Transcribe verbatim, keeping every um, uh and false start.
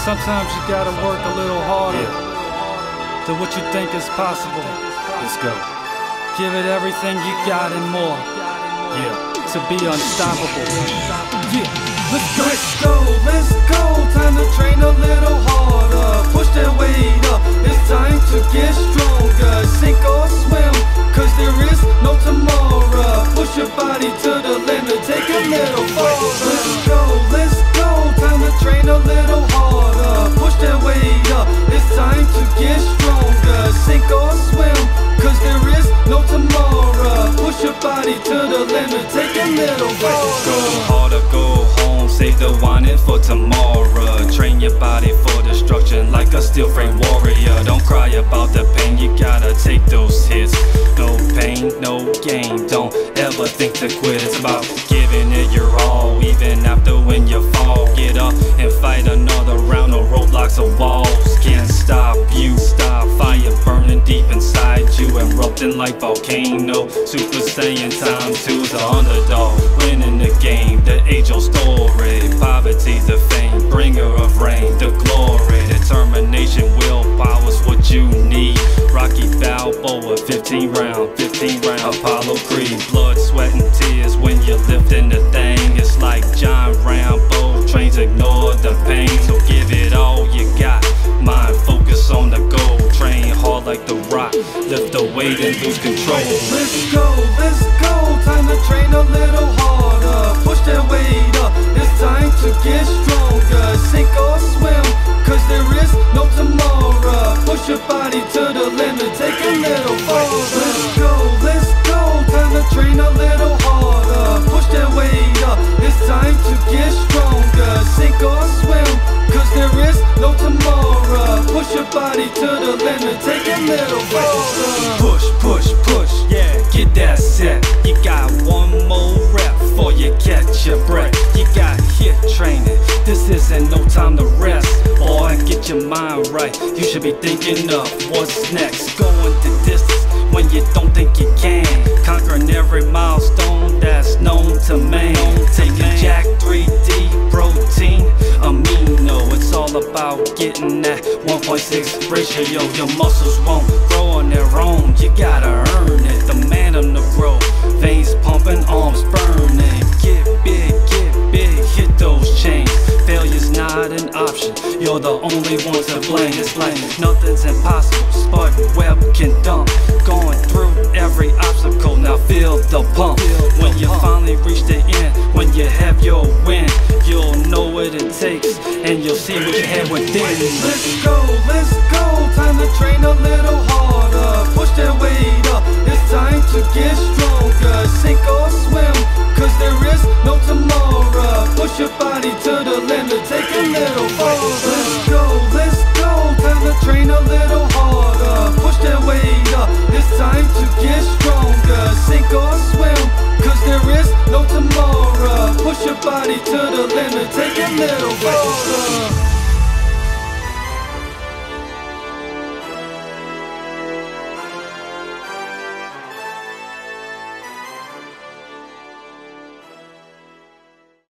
sometimes you gotta work a little harder Yeah. than what you think is possible. Let's go. Give it everything you got and more Yeah. to be unstoppable. Yeah. Let's go. Let's go, let's go, time to train a little harder. Push that weight up, it's time to get stronger. Sink or swim, cause there is no tomorrow. Push your body to the limit, take a little farther. Let's go, let's go, time to train a little harder. Push that weight up, it's time to get stronger. Sink or swim, cause there is no tomorrow. Push your body to the limit, take a little farther. Go harder, go home, save the whining for tomorrow. Train your body for destruction like a steel frame warrior. Don't cry about the pain, you gotta take those hits. No pain, no gain, don't ever think to quit. It's about giving it your all, even after when you fall. Get up and fight another round, no roadblocks or walls can't stop you. Stop fire burning deep inside you, erupting like volcano. Super Saiyan time two's the underdog, winning the game, the age-old story. Poverty's the fame, bringer of rain, the glory. Determination, willpower's what you need. Rocky Balboa, fifteen round, fifteen round. Apollo Creed, blood, sweat and tears when you're lifting the thing. It's like John Rambo, trains ignore the pain. So give it all you got, mind focus on the goal. Train hard like The Rock, lift the weight and lose control. Let's go, let's go, time to train a little harder. Push that weight up, it's time to get stronger. Sink or swim, cause there is no tomorrow. Push your body to the limit, take a little farther. Let's go, let's go, time to train a little harder. Push that weight up, it's time to get stronger. Sink or swim, cause there is no tomorrow. Push your body to the limit, take a little farther. Push, push, push, yeah, get that set. You got one more rep before you catch your breath. You got hit training, this isn't no time to rest. Boy, get your mind right, you should be thinking of what's next. Going the distance when you don't think you can. Conquering every milestone that's known to man. Taking Jack three D protein, amino. It's all about getting that one point six ratio. Your muscles won't grow on their own, you gotta earn it. The man on the grow, veins pumping, arms burning. Get big, get big, hit those chains. Failure's not an option, you're the only one to blame. It's like nothing's impossible, Spartan Web can dump. Going through every obstacle, now feel the pump. When you finally reach the end, when you have your win, you'll know what it takes, and you'll see what you have within. Let's go, let's go, time to train a little harder. Push that weight up, it's time to get stronger. Sink or swim, cause there is no tomorrow. Push your body to the limit, take a little farther. Let's go, let's go, time to train a little harder. Push that weight up, it's time to get stronger. Sink or swim, cause there is no tomorrow. Push your body to the limit, take a little farther.